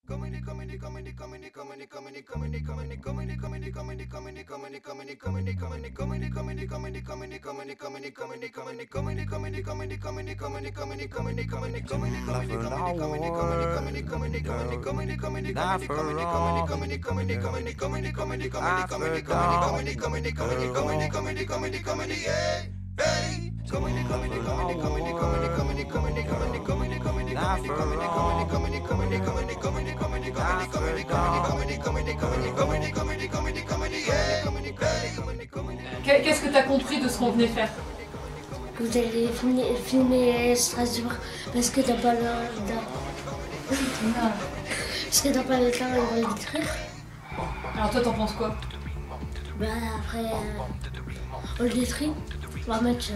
Qu'est-ce que tu as compris de ce qu'on venait faire? Vous allez filmer Strasbourg parce que t'as pas le parce que t'as pas le temps, ils vont le détruire. Alors toi t'en penses quoi? Bah après on le détruit, on va mettre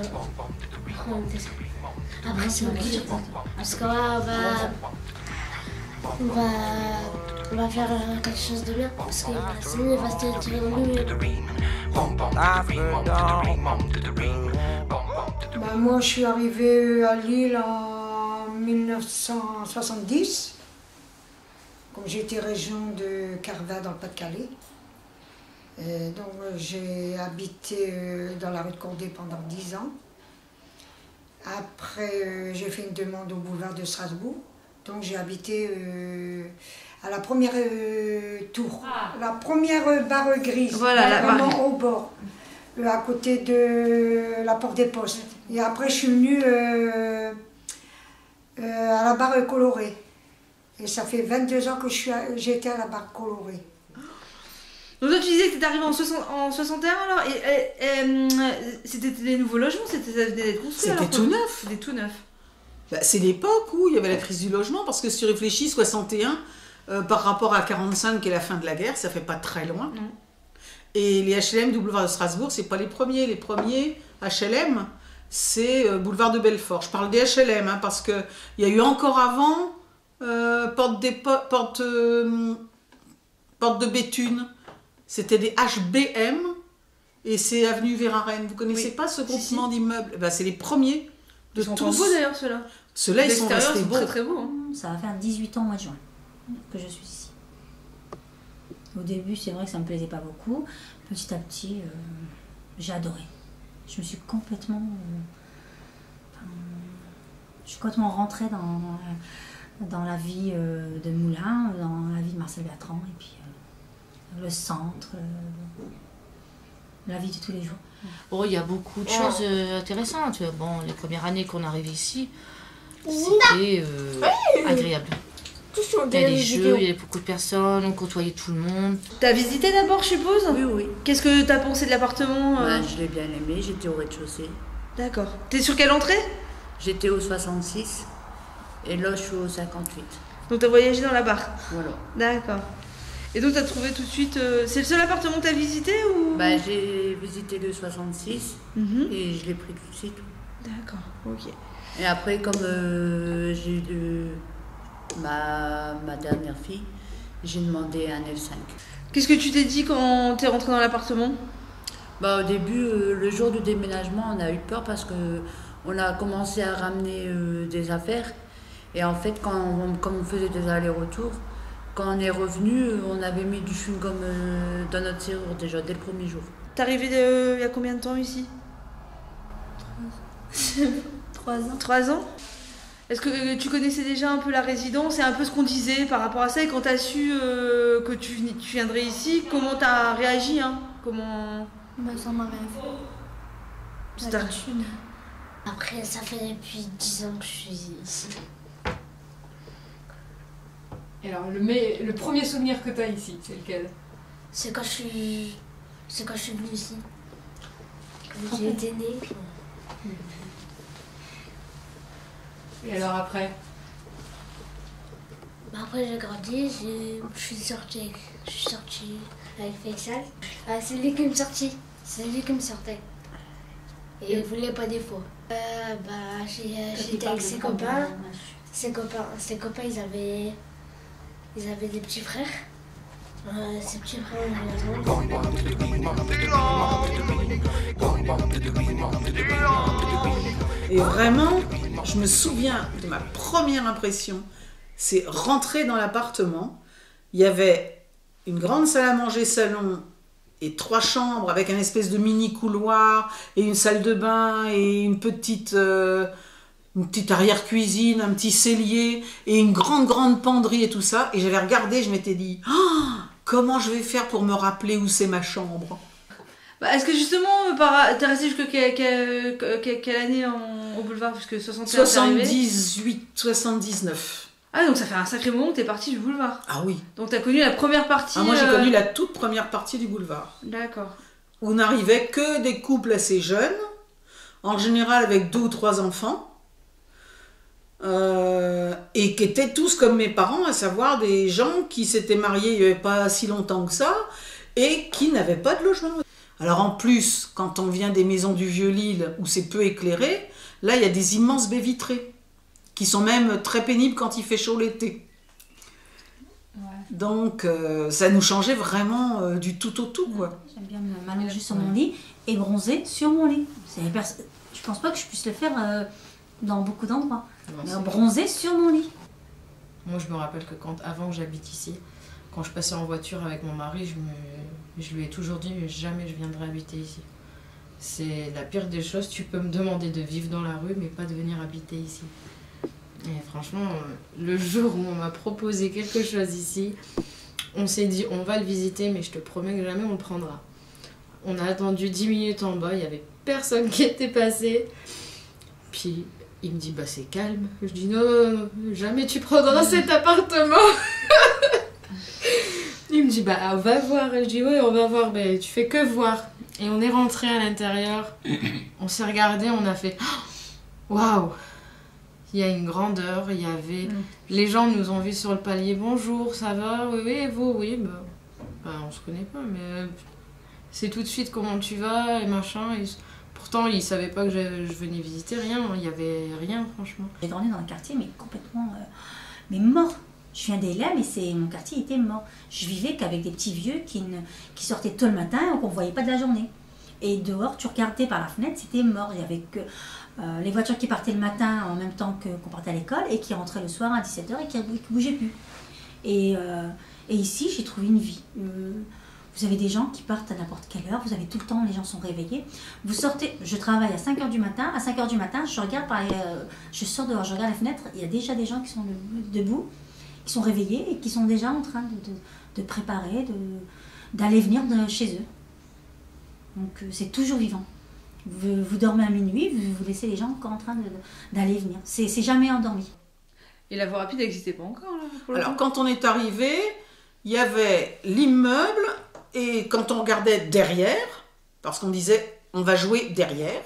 après c'est obligé parce qu'on va faire quelque chose de bien parce que sinon il va se tirer dans le mur. Bah, moi je suis arrivée à Lille en 1970, comme j'étais région de Carvin dans le Pas-de-Calais. Donc j'ai habité dans la rue de Condé pendant 10 ans. Après j'ai fait une demande au boulevard de Strasbourg. Donc j'ai habité à la première tour, la première barre grise, voilà, vraiment au bord, à côté de la porte des postes. Et après je suis venue à la barre colorée. Et ça fait 22 ans que j'ai été à la barre colorée. Donc toi tu disais que tu es arrivé en 61 alors, et c'était des nouveaux logements, ça venait d'être construit? C'était tout neuf. C'était tout neuf. Bah, c'est l'époque où il y avait la crise du logement, parce que si tu réfléchis, 61, par rapport à 45 qui est la fin de la guerre, ça fait pas très loin. Non. Et les HLM du boulevard de Strasbourg, c'est pas les premiers. Les premiers HLM, c'est boulevard de Belfort. Je parle des HLM, hein, parce qu'il y a eu encore avant porte de Béthune. C'était des HBM et c'est avenue Verhaeren. Vous connaissez pas ce groupement d'immeubles? Ben, c'est les premiers de Ils sont tous. beaux d'ailleurs ceux-là. Ceux-là, ils sont restés beaux. très très beaux. Hein. Ça va faire 18 ans au mois de juin que je suis ici. Au début, c'est vrai que ça me plaisait pas beaucoup. Petit à petit, j'ai adoré. Je me suis complètement... je suis complètement rentrée dans la vie de Moulins, dans la vie de Marcel Bertrand, et puis le centre, la vie de tous les jours. Oh, il y a beaucoup de choses intéressantes. Bon, les premières années qu'on arrive ici, c'était agréable. Il y a des jeux, il y avait beaucoup de personnes, on côtoyait tout le monde. T'as visité d'abord, je suppose? Oui, oui. Qu'est-ce que t'as pensé de l'appartement? Bah, je l'ai bien aimé, j'étais au rez-de-chaussée. D'accord. T'es sur quelle entrée? J'étais au 66 et là je suis au 58. Donc t'as voyagé dans la barre? Voilà. D'accord. Et donc t'as trouvé tout de suite... c'est le seul appartement que t'as visité ou... Bah, j'ai visité le 66 et je l'ai pris tout de suite. D'accord, ok. Et après, comme j'ai eu ma dernière fille, j'ai demandé un L5. Qu'est-ce que tu t'es dit quand t'es rentrée dans l'appartement? Bah, au début, le jour du déménagement, on a eu peur parce qu'on a commencé à ramener des affaires. Et en fait, comme on faisait des allers-retours, quand on est revenu, on avait mis du chewing-gum dans notre serrure déjà, dès le premier jour. T'es arrivée il y a combien de temps ici? 3 ans. 3 ans? Est-ce que tu connaissais déjà un peu la résidence et un peu ce qu'on disait par rapport à ça? Et quand t'as su que tu viendrais ici, comment t'as réagi, hein? Comment... Bah, ça m'a rien fait. C'était... Après, ça fait depuis 10 ans que je suis ici. Et alors, le premier souvenir que tu as ici, c'est lequel? C'est quand je suis venue ici. Quand j'ai été née. Et alors après? Bah après j'ai grandi, je suis sortie avec Faisal. Ah, c'est lui qui me sortit, c'est lui qui me sortait. Et il voulait pas des fois. Bah j'étais avec ses copains. Ses copains ils avaient des petits frères. Ses petits frères Et vraiment, je me souviens de ma première impression, c'est rentrer dans l'appartement. il y avait une grande salle à manger salon et 3 chambres avec un espèce de mini couloir et une salle de bain et une petite arrière-cuisine, un petit cellier et une grande penderie et tout ça. Et j'avais regardé, je m'étais dit, oh, comment je vais faire pour me rappeler où c'est ma chambre? Bah, est-ce que justement, t'es resté jusqu'à quelle année au boulevard? Parce que 61, 78, 79. Ah, donc ça fait un sacré moment que t'es partie du boulevard. Ah oui. Donc t'as connu la première partie. Ah, moi j'ai connu la toute première partie du boulevard. D'accord. Où n'arrivaient que des couples assez jeunes, en général avec 2 ou 3 enfants, et qui étaient tous comme mes parents, à savoir des gens qui s'étaient mariés il n'y avait pas si longtemps que ça, et qui n'avaient pas de logement. Alors en plus, quand on vient des maisons du Vieux-Lille, où c'est peu éclairé, là il y a des immenses baies vitrées, qui sont même très pénibles quand il fait chaud l'été. Ouais. Donc ça nous changeait vraiment du tout au tout, quoi. J'aime bien m'allonger sur mon lit et bronzer sur mon lit. Je pense pas que je puisse le faire dans beaucoup d'endroits. Bronzer sur mon lit. Moi je me rappelle que avant que j'habite ici, quand je passais en voiture avec mon mari, je lui ai toujours dit jamais je viendrai habiter ici. C'est la pire des choses, tu peux me demander de vivre dans la rue mais pas de venir habiter ici. Et franchement, le jour où on m'a proposé quelque chose ici, on s'est dit on va le visiter mais je te promets que jamais on le prendra. On a attendu 10 minutes en bas, il n'y avait personne qui était passé. Puis il me dit bah c'est calme. Je dis non, jamais tu prendras cet appartement. Il me dit bah on va voir. Je dis oui on va voir, mais tu fais que voir. Et on est rentré à l'intérieur, on s'est regardé, on a fait waouh. Il y a une grandeur, il y avait... Les gens nous ont vus sur le palier, bonjour, ça va? Oui, et vous? Oui, bah, on se connaît pas, mais c'est tout de suite comment tu vas, et machin. Et... Pourtant, ils savaient pas que je venais visiter, rien, il y avait rien, franchement. J'ai grandi dans un quartier, mais complètement... mais mort. Je viens d'Ela, mais mon quartier était mort. Je vivais qu'avec des petits vieux qui sortaient tôt le matin et qu'on ne voyait pas de la journée. Et dehors, tu regardais par la fenêtre, c'était mort. Il y avait que les voitures qui partaient le matin en même temps qu'on partait à l'école et qui rentraient le soir à 17h et qui ne bougeaient plus. Et ici, j'ai trouvé une vie. Vous avez des gens qui partent à n'importe quelle heure, vous avez tout le temps, les gens sont réveillés. Vous sortez, je travaille à 5h du matin, à 5h du matin, je sors dehors, je regarde la fenêtre, il y a déjà des gens qui sont debout, qui sont réveillés et qui sont déjà en train de préparer, d'aller venir chez eux. Donc c'est toujours vivant. Vous dormez à minuit, vous laissez les gens encore en train d'aller venir. C'est jamais endormi. Et la voie rapide n'existait pas encore là, Alors quand on est arrivé, il y avait l'immeuble et quand on regardait derrière, parce qu'on disait on va jouer derrière,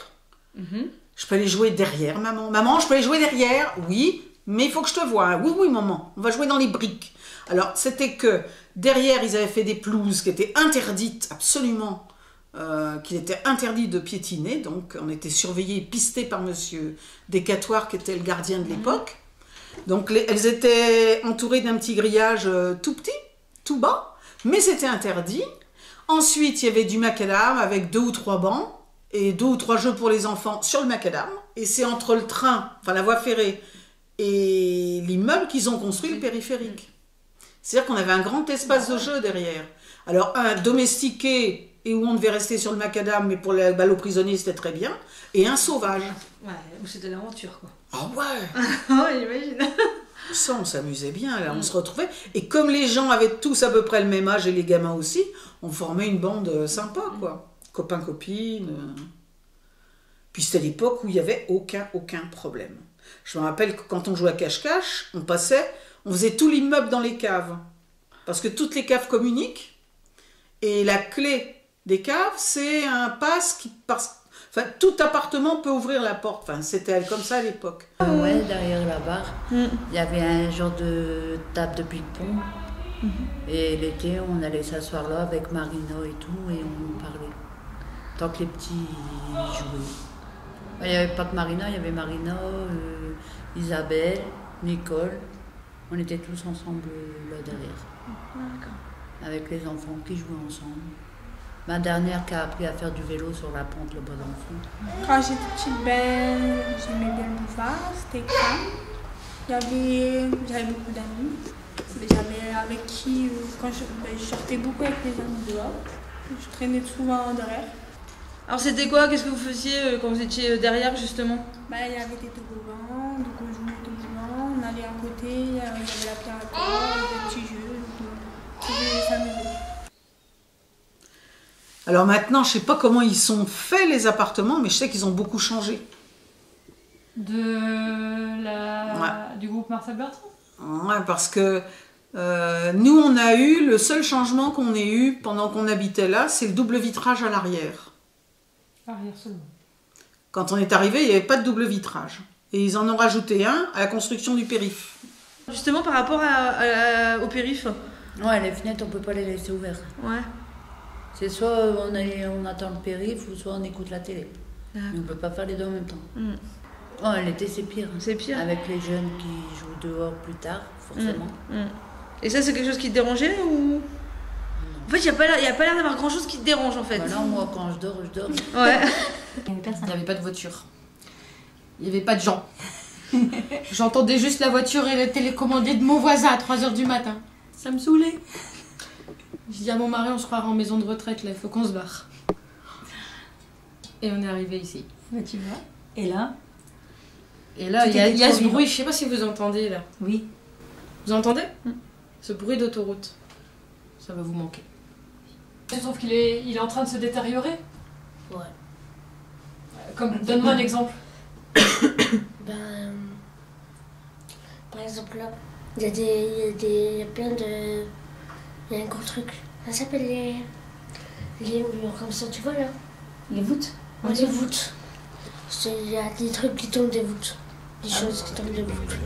je peux aller jouer derrière maman. Maman, je peux aller jouer derrière? Oui, mais il faut que je te voie. Oui, oui maman, on va jouer dans les briques. Alors c'était que derrière ils avaient fait des pelouses qui étaient interdites absolument. Qu'il était interdit de piétiner, donc on était surveillés et pistés par monsieur Descatoires qui était le gardien de l'époque. Donc elles étaient entourées d'un petit grillage tout petit, tout bas, mais c'était interdit. Ensuite, il y avait du macadam avec 2 ou 3 bancs et 2 ou 3 jeux pour les enfants sur le macadam. Et c'est entre le train, enfin la voie ferrée et l'immeuble qu'ils ont construit le périphérique. C'est-à-dire qu'on avait un grand espace de jeu derrière. Alors un domestiqué et où on devait rester sur le macadam, mais pour les ballots prisonniers, c'était très bien, et un sauvage. Ouais, où c'était l'aventure, quoi. Ah ouais. Ouais, j'imagine. Ça, on s'amusait bien, là, on se retrouvait. Et comme les gens avaient tous à peu près le même âge, et les gamins aussi, on formait une bande sympa, quoi. Copains, copines. Puis c'était l'époque où il n'y avait aucun problème. Je me rappelle que quand on jouait à cache-cache, on faisait tout l'immeuble dans les caves. Parce que toutes les caves communiquent, et la clé des caves, c'est un passe qui passe. Enfin, tout appartement peut ouvrir la porte. Enfin, c'était comme ça à l'époque. Ouais, derrière la barre, il y avait un genre de table de ping-pong. Et l'été, on allait s'asseoir là avec Marina et tout, et on parlait. Tant que les petits jouaient. Il n'y avait pas que Marina, il y avait Marina, Isabelle, Nicole. On était tous ensemble là derrière. D'accord. Avec les enfants qui jouaient ensemble. Ma dernière qui a appris à faire du vélo sur la pente, le bon enfant. Quand j'étais petite, j'aimais bien le boulevard, c'était calme. J'avais beaucoup d'amis. Mais j'avais avec qui, quand je sortais beaucoup avec les amis dehors. Je traînais souvent derrière. Alors c'était quoi? Qu'est-ce que vous faisiez quand vous étiez derrière justement? Il y avait des toboggans, donc on jouait au toboggan, on allait à côté, il y avait la pierre à terre, des petits jeux, donc on pouvait s'amuser. Alors maintenant, je sais pas comment ils sont faits les appartements, mais je sais qu'ils ont beaucoup changé. Du groupe Marcel Bertrand? Ouais, parce que nous, on a eu, le seul changement qu'on ait eu pendant qu'on habitait là, c'est le double vitrage à l'arrière. Arrière seulement. Quand on est arrivé, il n'y avait pas de double vitrage. Et ils en ont rajouté un à la construction du périph'. Justement par rapport au périph'. Ouais, les fenêtres, on peut pas les laisser ouvertes. Ouais. C'est soit on attend le périph' ou soit on écoute la télé. Mais on peut pas faire les deux en même temps. Oh, l'été, c'est pire. C'est pire. Avec les jeunes qui jouent dehors plus tard, forcément. Et ça, c'est quelque chose qui te dérangeait ou... En fait, il n'y a pas l'air d'avoir grand chose qui te dérange en fait. Non, moi, quand je dors, je dors. Ouais. Il n'y avait pas de voiture. Il n'y avait pas de gens. J'entendais juste la voiture et le télécommandé de mon voisin à 3h du matin. Ça me saoulait. Je dis à mon mari, on se croira en maison de retraite, là, il faut qu'on se barre. Et on est arrivé ici. Tu vois. Et là, il y a ce bruit, je sais pas si vous entendez là. Oui. Vous entendez? Ce bruit d'autoroute. Ça va vous manquer. Tu trouves qu'il est en train de se détériorer? Ouais. Donne-moi un exemple. Par exemple là, il y a plein de... Il y a un gros truc. Ça s'appelle les murs comme ça, tu vois là? Les voûtes. Ouais, les voûtes. Il y a des trucs qui tombent des voûtes. Des choses qui tombent des voûtes.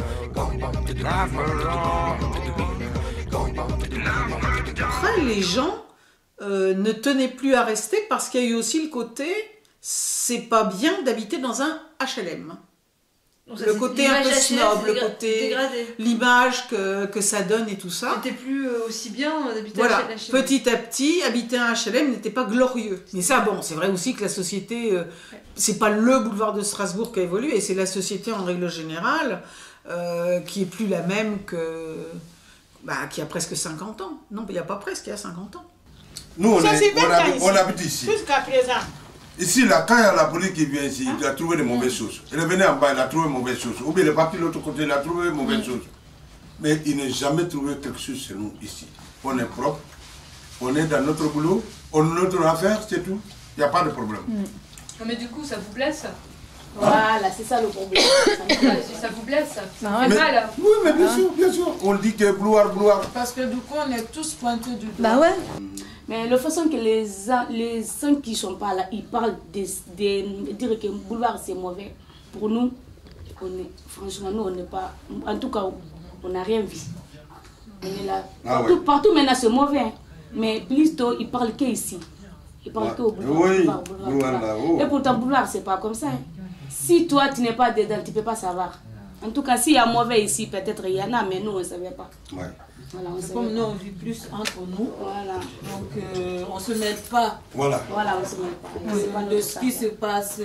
Après, les gens ne tenaient plus à rester parce qu'il y a eu aussi le côté c'est pas bien d'habiter dans un HLM. Donc ça, le côté un peu snob, le côté dégradé. l'image que ça donne et tout ça. C'était plus aussi bien d'habiter Voilà, à HLM. petit à petit, habiter un HLM n'était pas glorieux. Mais ça, bon, c'est vrai aussi que la société, c'est pas le boulevard de Strasbourg qui a évolué, c'est la société en règle générale qui est plus la même qui a presque 50 ans. Non, il n'y a pas presque, il y a 50 ans. Nous, on habite ici. Jusqu'à présent. Ici, là, quand il y a la police qui vient ici, il a trouvé des mauvaises choses. Il est venu en bas, il a trouvé de mauvaises choses. Ou bien il est parti de l'autre côté, il a trouvé de mauvaises choses. Mais il n'a jamais trouvé quelque chose chez nous ici. On est propre, on est dans notre boulot, on a notre affaire, c'est tout. Il n'y a pas de problème. Non, mais du coup, ça vous blesse? Voilà, c'est ça le problème. Ça vous blesse? Ça fait mal? Oui, mais bien sûr. On dit que gloire. Parce que du coup, on est tous pointés du doigt. Bah ouais. Mais la façon que les gens qui ne sont pas là, ils parlent de dire que le boulevard c'est mauvais. Pour nous, franchement, nous, on n'est pas. En tout cas, on n'a rien vu. On est là. Partout maintenant, c'est mauvais. Mais plutôt, ils parlent qu'ici. Ils parlent qu'au boulevard. Et pourtant, le boulevard, c'est pas comme ça. Si toi, tu n'es pas dedans, tu ne peux pas savoir. En tout cas, s'il y a mauvais ici, peut-être il y en a, mais nous, on ne savait pas. Ouais. Voilà, comme nous, on vit plus entre nous. Voilà. Donc, on ne se mêle pas. Voilà. Voilà, on ne se mêle pas. De ce qui se passe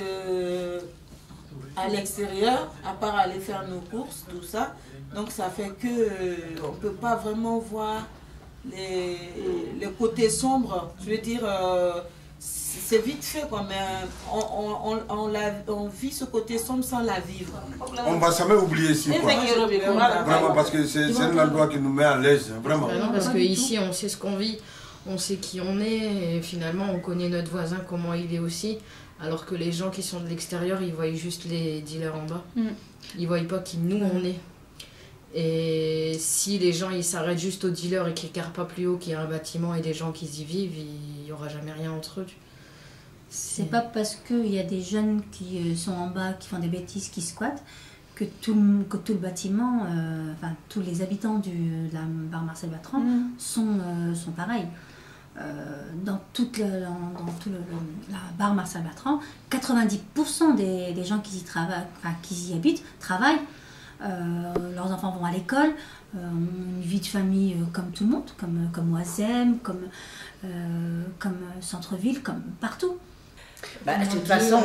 à l'extérieur, à part aller faire nos courses, tout ça. Donc, ça fait que on ne peut pas vraiment voir les côtés sombres. Je veux dire, c'est vite fait, quoi, mais on vit ce côté sombre sans la vivre. On ne va jamais oublier ici, quoi. Vraiment, parce que c'est un endroit qui nous met à l'aise, vraiment. Non, parce qu'ici, on sait ce qu'on vit, on sait qui on est, et finalement, on connaît notre voisin, comment il est aussi. Alors que les gens qui sont de l'extérieur, ils voient juste les dealers en bas. Ils ne voient pas qui nous, on est. Et si les gens ils s'arrêtent juste aux dealers et qu'ils ne regardent pas plus haut qu'il y a un bâtiment et des gens qui y vivent, il n'y aura jamais rien entre eux. C'est pas parce qu'il y a des jeunes qui sont en bas, qui font des bêtises, qui squattent, que tout le bâtiment, enfin tous les habitants de la barre Marcel Bertrand sont pareils. Dans toute la barre Marcel Bertrand, 90% des gens qui y travaillent, enfin, qui y habitent, travaillent. Leurs enfants vont à l'école, une vie de famille comme tout le monde, comme Oisem, comme centre-ville, comme partout. Bah, de toute façon,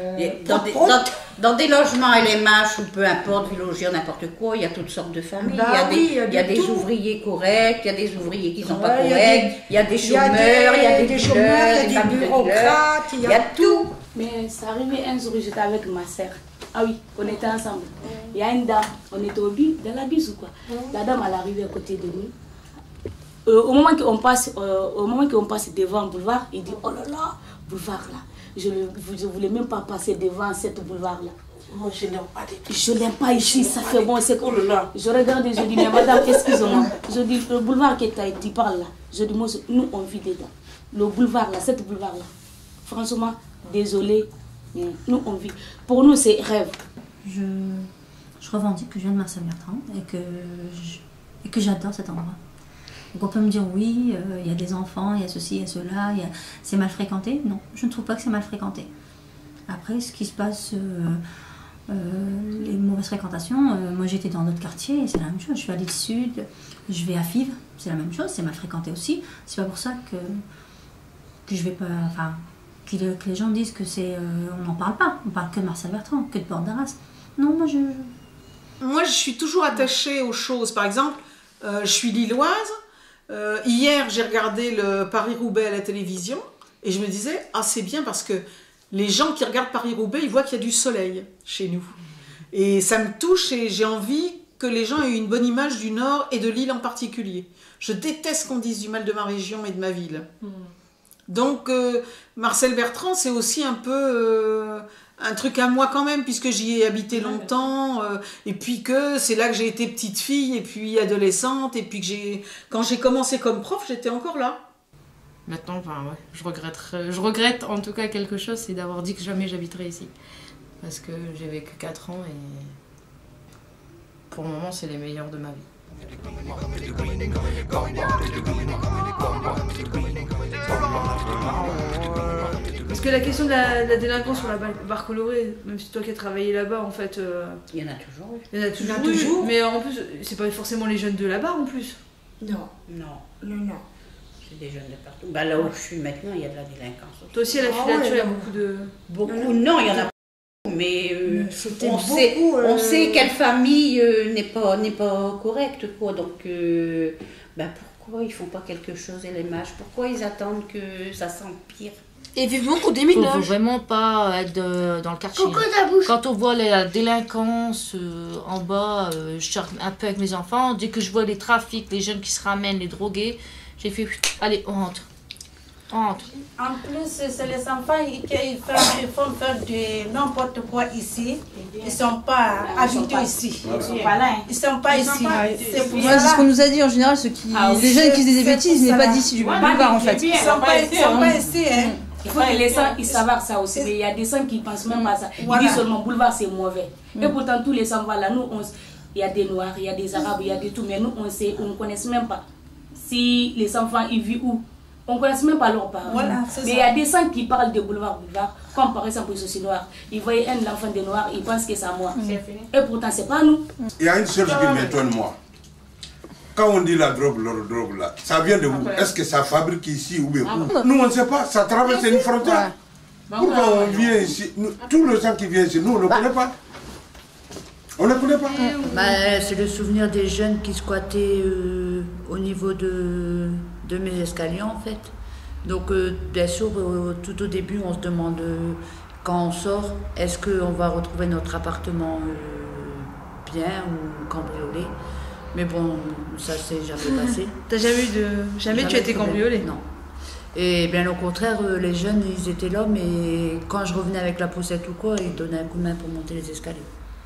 dans des logements LMH ou peu importe, Villogier, n'importe quoi, il y a toutes sortes de familles. Bah il y a des ouvriers corrects, il y a des ouvriers qui ne sont pas corrects, il y a des chômeurs, il y a des chômeurs, il y a des bureaucrates, il y a tout. Mais ça arrivait un jour, j'étais avec ma soeur. Ah oui, on était ensemble. Il y a une dame, on était dans la bise ou quoi. La dame, elle arrivait à côté de nous. Au moment qu'on passe devant le boulevard, il dit oh là là, boulevard là. Je ne voulais même pas passer devant cette boulevard là. Moi, je n'aime pas Je n'aime pas ici, ça fait bon, c'est oh là là. Je regarde et je dis mais madame, excusez-moi. Je dis le boulevard que tu parles là. Je dis moi, nous on vit dedans. Le boulevard là, cette boulevard là. Franchement, désolé, mais nous on vit. Pour nous c'est rêve. Je revendique que je viens de Marcel-Bertrand et que j'adore cet endroit. Donc on peut me dire oui, il y a des enfants, il y a ceci, il y a cela, c'est mal fréquenté. Non, je ne trouve pas que c'est mal fréquenté. Après, ce qui se passe, les mauvaises fréquentations, moi j'étais dans d'autres quartiers, c'est la même chose. Je suis à l'île Sud, je vais à Fives, c'est la même chose, c'est mal fréquenté aussi. C'est pas pour ça que je vais pas, enfin, que les gens disent que c'est, on n'en parle pas. On parle que de Marcel-Bertrand, que de Porte d'Arras. Non, moi je suis toujours attachée aux choses. Par exemple, je suis lilloise. Hier, j'ai regardé le Paris-Roubaix à la télévision et je me disais, ah c'est bien parce que les gens qui regardent Paris-Roubaix, ils voient qu'il y a du soleil chez nous. Et ça me touche et j'ai envie que les gens aient une bonne image du Nord et de Lille en particulier. Je déteste qu'on dise du mal de ma région et de ma ville. Donc, Marcel-Bertrand, c'est aussi un peu un truc à moi quand même, puisque j'y ai habité longtemps, et puis que c'est là que j'ai été petite fille, et puis adolescente, et puis que quand j'ai commencé comme prof, j'étais encore là. Maintenant, enfin, ouais, je regrette en tout cas quelque chose, c'est d'avoir dit que jamais j'habiterai ici. Parce que j'ai vécu 4 ans, et pour le moment, c'est les meilleurs de ma vie. Parce que la question de la délinquance sur la barre colorée, même si toi qui as travaillé là-bas, en fait... il y en a toujours eu. Il y en a toujours eu, mais en plus, c'est pas forcément les jeunes de la barre en plus. Non. C'est des jeunes de partout. Bah, là où je suis maintenant, il y a de la délinquance. Toi aussi, à la filature, il y a beaucoup de... Beaucoup, non, il y en a pas. Mais on sait quelle famille n'est pas correcte, quoi. Donc, pourquoi ils font pas quelque chose, LMH? Pourquoi ils attendent que ça s'empire? Et vivement qu'on déménage. Faut vraiment pas être dans le quartier. Quand on voit la délinquance en bas, je sors un peu avec mes enfants. Dès que je vois les trafics, les jeunes qui se ramènent, les drogués, j'ai fait allez, on rentre. En plus, c'est les enfants qui font faire de n'importe quoi ici. Ils ne sont pas habitués ici. Ils ne sont pas ici. C'est ce qu'on nous a dit en général, les jeunes qui faisaient des bêtises, ils n'est pas d'ici du boulevard en fait. Ils ne sont pas ici. Il faut que les gens ils savent ça aussi, mais il y a des gens qui ne pensent même pas ça. Ils disent seulement boulevard c'est mauvais. Et pourtant tous les enfants là, nous, il y a des noirs, il y a des arabes, il y a des tout, mais nous on ne connaît même pas si les enfants ils vivent où. On ne connaît même pas leurs parents. Voilà, mais il y a des gens qui parlent de boulevard, comme par exemple les sociétés noirs. Ils voient un enfant de noir, ils pensent que c'est moi. Et pourtant c'est pas nous. Il y a une chose qui m'étonne moi. Quand on dit la drogue là, ça vient de où? Est-ce que ça fabrique ici ou bien où? Nous on ne sait pas, ça traverse une frontière. Pourquoi on vient ici, tous les gens qui viennent ici, nous on ne connaît pas. On ne connaît pas. C'est le souvenir des jeunes qui squattaient au niveau de mes escaliers en fait. Donc bien sûr, tout au début on se demande quand on sort, est-ce qu'on va retrouver notre appartement bien ou cambriolé? Mais bon, ça s'est jamais passé. T'as jamais tu as été cambriolé? Non. Et bien au contraire, les jeunes ils étaient là, mais quand je revenais avec la poussette ou quoi, ils donnaient un coup de main pour monter les escaliers.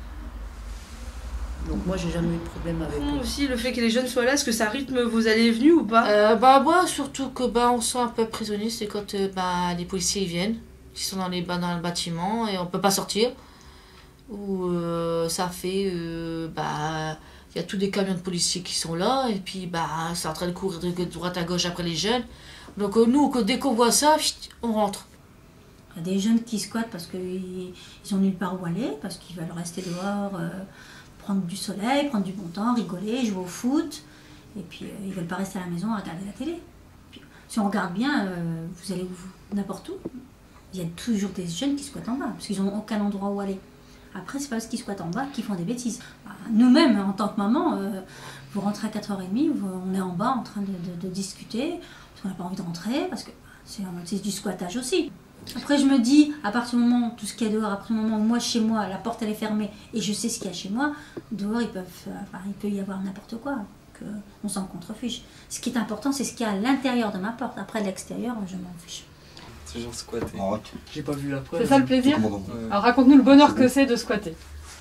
Donc moi j'ai jamais eu de problème avec eux. Aussi le fait que les jeunes soient là, est-ce que ça rythme vos allées et venues ou pas? Moi surtout que on se sent un peu prisonnier, c'est quand les policiers viennent, qui sont dans le bâtiment et on peut pas sortir. Ou ça fait il y a tous des camions de policiers qui sont là et puis c'est en train de courir de droite à gauche après les jeunes. Donc nous dès qu'on voit ça, on rentre. Il y a des jeunes qui squattent parce qu'ils ont nulle part où aller, parce qu'ils veulent rester dehors, prendre du soleil, prendre du bon temps, rigoler, jouer au foot. Et puis ils ne veulent pas rester à la maison à regarder la télé. Puis, si on regarde bien, vous allez n'importe où. Il y a toujours des jeunes qui squattent en bas, parce qu'ils n'ont aucun endroit où aller. Après, c'est pas parce qu'ils squattent en bas qu'ils font des bêtises. Nous-mêmes, en tant que maman, vous rentrez à 4h30, on est en bas en train de discuter, parce qu'on n'a pas envie de rentrer, parce que c'est du squattage aussi. Après, je me dis, à partir du moment où tout ce qu'il y a dehors, après le moment où moi, chez moi, la porte elle est fermée et je sais ce qu'il y a chez moi, dehors, il peut y avoir n'importe quoi, on s'en contrefiche. Ce qui est important, c'est ce qu'il y a à l'intérieur de ma porte. Après, à l'extérieur, je m'en fiche. Toujours squatter. J'ai pas vu la preuve. C'est ça le plaisir? Alors raconte-nous le bonheur que c'est de squatter.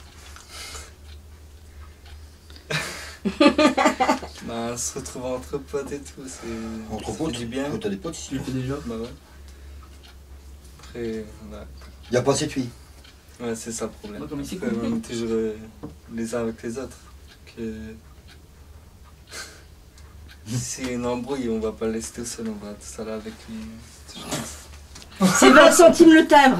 Bah, se retrouver entre potes et tout, c'est. Entre potes? Du bien. T'as des potes ici? Tu le fais déjà? Bah ouais. Après, voilà. Y a pas assez de filles? Ouais, c'est ça le problème. Ouais, comme ici, après, on est toujours les uns avec les autres. Que... si c'est une embrouille, on va pas le laisser tout seul, on va tout seul avec lui. C'est 20 centimes le timbre.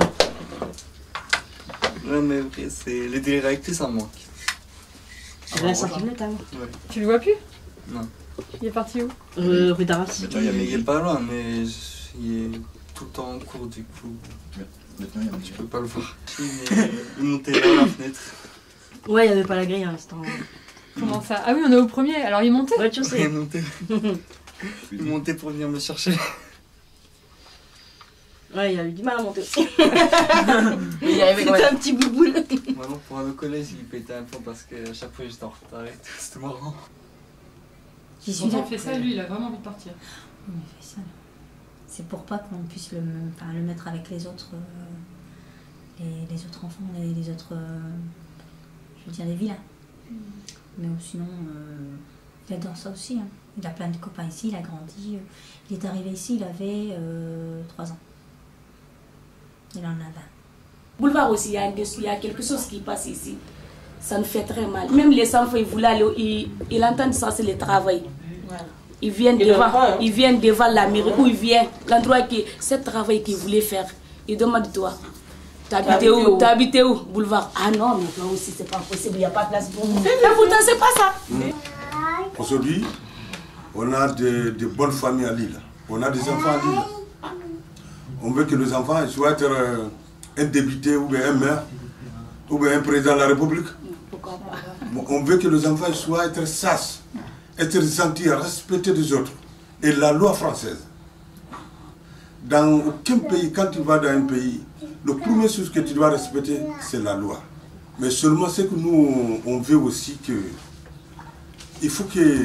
Non mais après, c'est les délires avec lui, ça me manque. 20 centimes le timbre. Ouais. Tu le vois plus? Non. Il est parti où? Rue d'Arras. Il est pas loin, mais il est tout le temps en cours du coup. Je peux pas le voir. Il montait là la fenêtre. Ouais, il n'y avait pas la grille à l'instant. Comment ça? Ah oui, on est au premier, alors il montait? Ouais, tu sais. Il montait. Il montait pour venir me chercher. Ouais, il a eu du mal à monter aussi. Mais il arrivait quand même. C'était un petit bouboule. Maintenant, pour aller au collège, il pétait un peu parce qu'à chaque fois j'étais en retard et tout. C'était marrant. Quand il fait ça, lui, il a vraiment envie de partir. Oui, il fait ça. C'est pour pas qu'on puisse le mettre avec les autres, les autres enfants, les autres, je veux dire, les vilains. Mais sinon, il adore ça aussi. Hein. Il a plein de copains ici, il a grandi. Il est arrivé ici, il avait 3 ans. Il en a 20. Boulevard aussi, il y a quelque chose qui passe ici. Ça nous fait très mal. Même les enfants, ils voulaient aller, ils entendent ça, c'est le travail. Voilà. Ils viennent devant la mairie où il vient, l'endroit qui c'est le travail qu'ils voulaient faire. Ils demandent toi, t'habites où? Boulevard. Ah non, mais toi aussi c'est pas possible, il n'y a pas de place pour vous. Mais pourtant c'est pas ça. Aujourd'hui, on a de bonnes familles à Lille. On a des enfants à Lille. On veut que nos enfants soient un député ou bien un maire ou bien un président de la République. Pourquoi pas? On veut que nos enfants soient être sages, être gentils, respecter les autres. Et la loi française. Dans aucun pays, quand tu vas dans un pays, le premier chose que tu dois respecter, c'est la loi. Mais seulement c'est que nous, on veut aussi que... Il faut que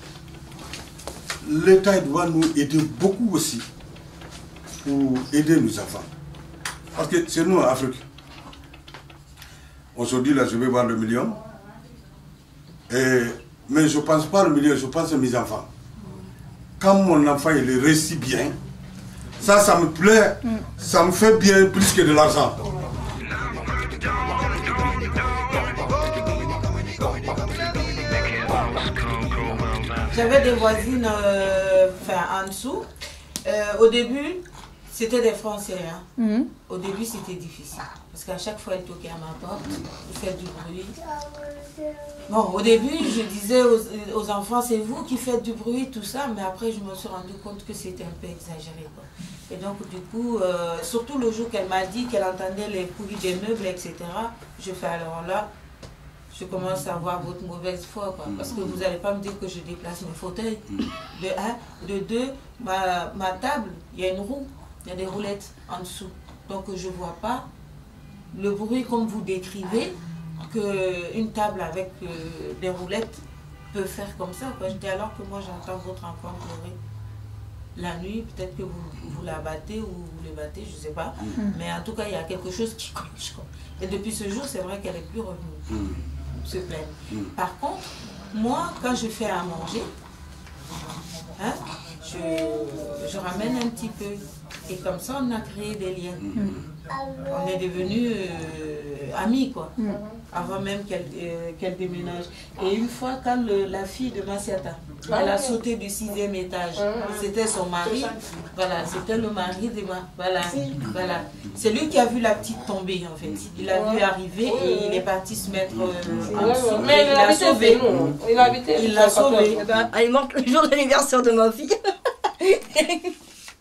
l'État doit nous aider beaucoup aussi pour aider nos enfants. Parce que c'est nous en Afrique. Aujourd'hui, là, je vais voir le million. Mais je ne pense pas au million, je pense à mes enfants. Quand mon enfant il est réussi bien, ça me plaît, ça me fait bien plus que de l'argent. J'avais des voisines en dessous. Au début, c'était des Français. Hein. Au début, c'était difficile. Parce qu'à chaque fois, elles toquaient à ma porte, ils faisaient du bruit. Bon, au début, je disais aux enfants, c'est vous qui faites du bruit, tout ça. Mais après, je me suis rendu compte que c'était un peu exagéré. Quoi. Et donc, du coup, surtout le jour qu'elle m'a dit qu'elle entendait les bruits des meubles, etc., je fais alors là, je commence à voir votre mauvaise foi, quoi, parce que vous n'allez pas me dire que je déplace mes fauteuils. De un, de deux, ma table, il y a une roue, il y a des roulettes en dessous. Donc je ne vois pas le bruit comme vous décrivez, qu'une table avec des roulettes peut faire comme ça. Quoi. Je dis alors que moi j'entends votre enfant pleurer la nuit, peut-être que vous la battez ou vous les battez, je ne sais pas. Mais en tout cas, il y a quelque chose qui cloche. Et depuis ce jour, c'est vrai qu'elle n'est plus revenue se plaindre. Par contre, moi, quand je fais à manger, hein, je ramène un petit peu. Et comme ça, on a créé des liens. On est devenus amis, quoi. Avant même qu'elle déménage. Et une fois, quand la fille de Massiata, elle a sauté du 6e étage, c'était son mari. Voilà, c'était le mari de Voilà. C'est lui qui a vu la petite tomber, en fait. Il l'a vu arriver et il est parti se mettre en dessous. Mais il l'a sauvé. Il l'a sauvé. Il manque le jour d'anniversaire de ma fille.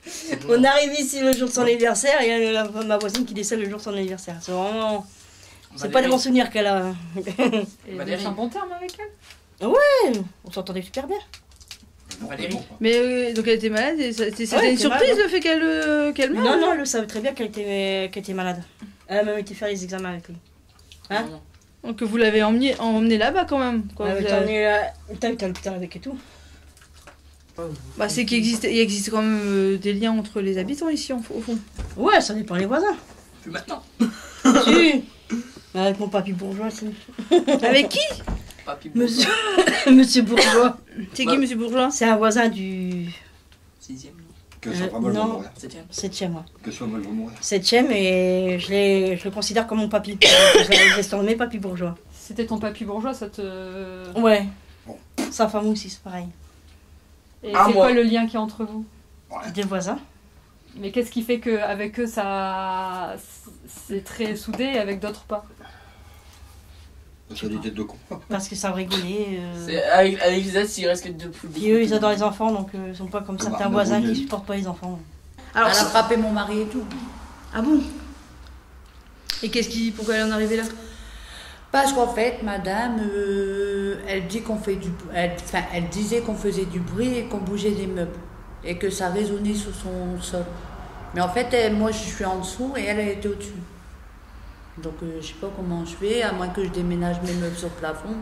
On arrive ici le jour de son anniversaire et il y a ma voisine qui décède le jour de son anniversaire. C'est vraiment. C'est pas des bons souvenirs qu'elle a. Et vous êtes en bon terme avec elle? Ouais, on s'entendait super bien. Mais donc elle était malade et c'était une surprise le fait qu'elle meure? Non, non, elle savait très bien qu'elle était malade. Elle a même été faire les examens avec lui. Hein? Donc vous l'avez emmené là-bas quand même. Elle a été à l'hôpital avec et tout. Bah, c'est qu'il existe quand même des liens entre les habitants ici, au fond. Ouais, ça dépend des voisins. Plus maintenant. Si. Avec mon papy bourgeois, si. Avec qui? Papy Monsieur... Monsieur Bourgeois. C'est qui, Monsieur Bourgeois? C'est un voisin du... 6e. Que soit vraiment non, mourir. 7e, ouais. Que soit vraiment mourir. 7e et je le considère comme mon papy. Je l'ai surnommé papy bourgeois. C'était ton papy bourgeois, ça te... Ouais. Sa femme aussi, c'est pareil. Et c'est quoi le lien qu'il y a entre vous? Des voisins. Mais qu'est-ce qui fait qu'avec eux, ça c'est très soudé et avec d'autres pas? C'est des têtes de con. Parce que ça rigolait. Avec les autres, il reste que 2 poules. Puis eux, ils adorent les enfants, donc ils sont pas comme certains voisins qui supportent pas les enfants. Alors, elle a frappé mon mari et tout. Ah bon? Et pourquoi elle en est arrivée là? Parce qu'en fait, madame, elle dit qu'on fait elle disait qu'on faisait du bruit et qu'on bougeait des meubles. Et que ça résonnait sous son sol. Mais en fait, moi, je suis en dessous et elle était au-dessus. Donc, je sais pas comment je fais, à moins que je déménage mes meubles sur le plafond.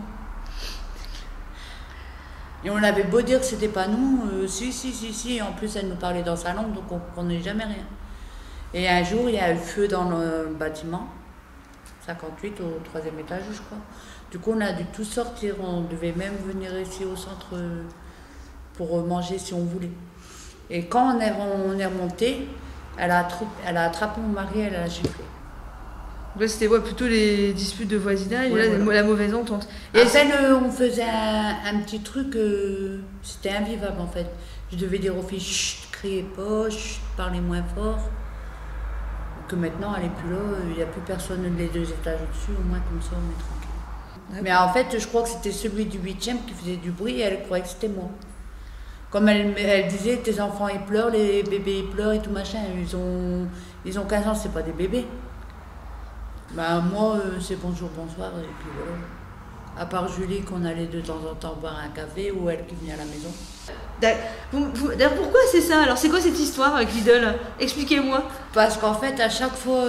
Et on avait beau dire que c'était pas nous, si. En plus, elle nous parlait dans sa langue, donc on comprenait jamais rien. Et un jour, il y a eu feu dans le bâtiment. 58 au 3e étage, je crois. Du coup, on a dû tout sortir. On devait même venir ici au centre pour manger si on voulait. Et quand on est remonté, elle a attrapé mon mari, elle a giflé. Là, c'était plutôt les disputes de voisinage, Ouais, là, voilà. la mauvaise entente. Et après, on faisait un petit truc, c'était invivable en fait. Je devais dire aux filles, chut, criez pas, chut, parlez moins fort. Que maintenant, elle n'est plus là, il n'y a plus personne des 2 étages au-dessus, au moins comme ça, on est tranquille. Mais en fait, je crois que c'était celui du 8e qui faisait du bruit et elle croyait que c'était moi. Comme elle disait, tes enfants ils pleurent, les bébés ils pleurent et tout machin, ils ont 15 ans, c'est pas des bébés. Bah moi, c'est bonjour, bonsoir, et puis voilà. À part Julie, qu'on allait de temps en temps boire un café, ou elle qui venait à la maison. D'ailleurs, pourquoi c'est ça? Alors, c'est quoi cette histoire avec Lidl? Expliquez-moi. Parce qu'en fait, à chaque fois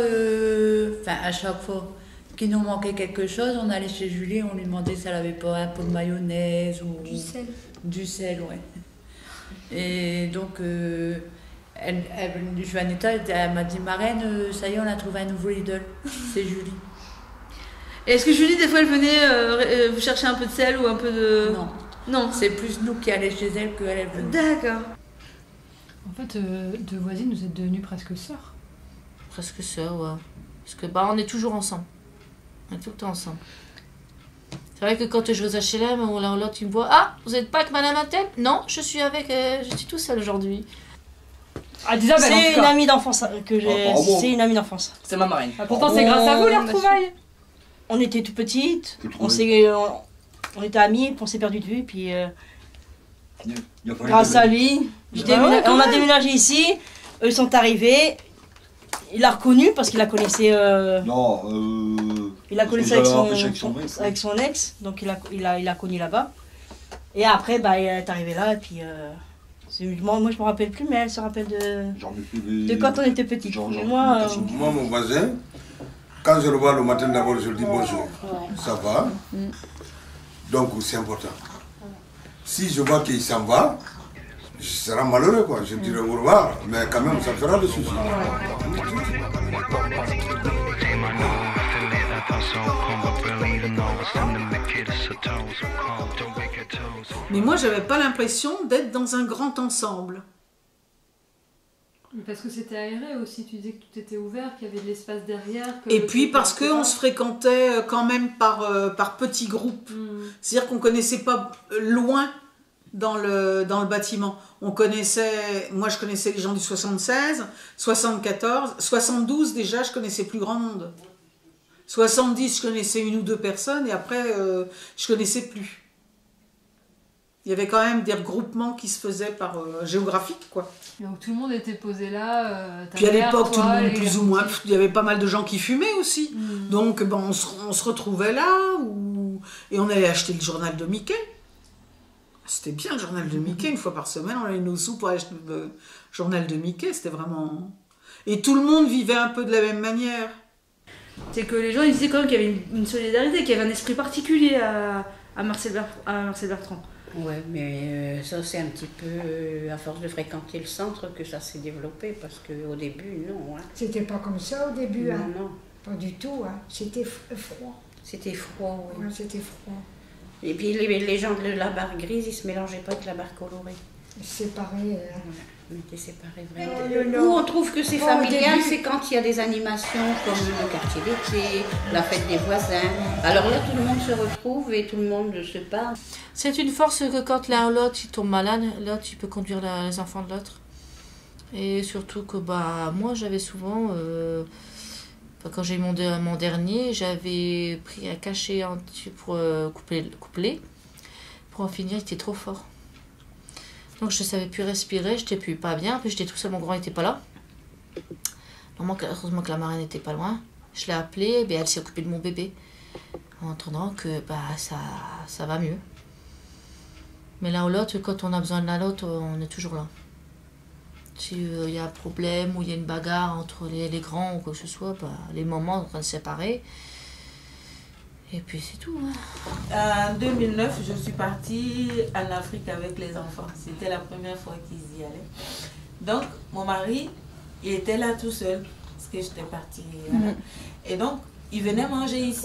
qu'il nous manquait quelque chose, on allait chez Julie, on lui demandait si elle avait pas un pot de mayonnaise ou... Du sel. Du sel, ouais. Et donc, Juanita, elle m'a dit, marraine, ça y est, on a trouvé un nouveau Lidl. C'est Julie. Et est-ce que Julie, des fois, elle venait vous chercher un peu de sel ou un peu de... Non. Non. C'est plus nous qui allions chez elle qu'elle venait. D'accord. En fait, deux voisines, vous êtes devenues presque sœurs. Presque sœurs, ouais. Parce que on est toujours ensemble. On est tout le temps ensemble. C'est vrai que quand je vais aux HLM ou l'un ou l'autre, tu me vois, ah, vous n'êtes pas avec madame Attel? Non, je suis tout seul aujourd'hui. Ah, Isabelle, c'est une amie d'enfance que j'ai. C'est une amie d'enfance. C'est ma marraine. Ah, pourtant, c'est grâce à vous les retrouvailles. On était tout petites, on était amis, puis on s'est perdu de vue, puis grâce à lui, on a déménagé ici, eux sont arrivés, il l'a reconnu parce qu'il la connaissait. Il la connaissait avec son ex, donc il l'a connu là-bas. Et après, elle est arrivée là, et puis moi je me rappelle plus, mais elle se rappelle de quand on était petite. Moi, mon voisin, quand je le vois le matin d'abord, je lui dis bonjour. Ça va? Donc c'est important. Si je vois qu'il s'en va, je serai malheureux, quoi. Je dirai au revoir, mais quand même, ça fera le souci. Mais moi, j'avais pas l'impression d'être dans un grand ensemble. Parce que c'était aéré aussi, tu disais que tout était ouvert, qu'il y avait de l'espace derrière. Et puis parce qu'on se fréquentait quand même par petits groupes. C'est-à-dire qu'on ne connaissait pas loin dans le bâtiment. Moi je connaissais les gens du 76, 74, 72 déjà, je connaissais plus grand monde. 70, je connaissais une ou deux personnes et après, je connaissais plus. Il y avait quand même des regroupements qui se faisaient par géographique, quoi. Donc tout le monde était posé là. Puis à l'époque, tout le monde, plus ou moins, il y avait pas mal de gens qui fumaient aussi. Donc ben, on se retrouvait là, et on allait acheter le journal de Mickey. C'était bien le journal de Mickey, une fois par semaine, on allait nos sous pour acheter le journal de Mickey, c'était vraiment... Et tout le monde vivait un peu de la même manière. C'est que les gens ils disaient quand même qu'il y avait une solidarité, qu'il y avait un esprit particulier à Marcel Bertrand. Ouais, mais ça c'est un petit peu à force de fréquenter le centre que ça s'est développé, parce qu'au début, non. Hein. C'était pas comme ça au début, non, hein. Non, pas du tout, hein. C'était froid. C'était froid, oui. Ouais, c'était froid. Et puis les gens de la barre grise, ils se mélangeaient pas avec la barre colorée. Séparés. On était séparés vraiment. Où on trouve que c'est familial, c'est quand il y a des animations comme le quartier d'été, la fête des voisins. Alors là, tout le monde se retrouve et tout le monde se parle. C'est une force que quand l'un ou l'autre il tombe malade, l'autre il peut conduire les enfants de l'autre. Et surtout que bah moi j'avais souvent, quand j'ai eu mon dernier, j'avais pris un cachet pour couper le lait. Pour en finir, il était trop fort. Donc je ne savais plus respirer, je n'étais plus pas bien, puis j'étais tout seul, mon grand n'était pas là. Heureusement que la marraine n'était pas loin. Je l'ai appelée, et elle s'est occupée de mon bébé. En entendant que bah, ça va mieux. Mais l'un ou l'autre, quand on a besoin de l'un l'autre, on est toujours là. S'il y a un problème ou il y a une bagarre entre les grands ou quoi que ce soit, bah, les mamans sont en train de se séparer. Et puis c'est tout. Hein. En 2009, je suis partie en Afrique avec les enfants. C'était la première fois qu'ils y allaient. Donc, mon mari, il était là tout seul, parce que j'étais partie. Voilà. Et donc, il venait manger ici.